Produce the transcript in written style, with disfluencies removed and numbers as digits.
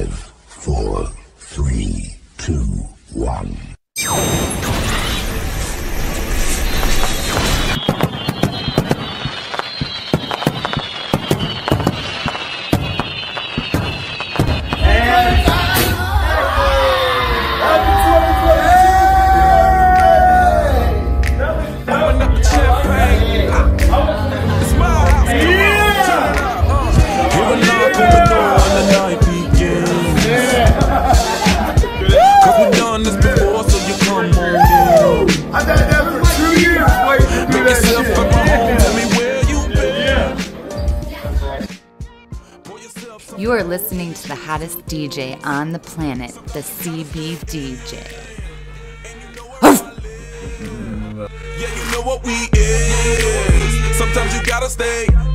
5, 4, 3, 2, 1. You are listening to the hottest DJ on the planet, the CBDJ. Yeah, you know what we is. Sometimes you gotta stay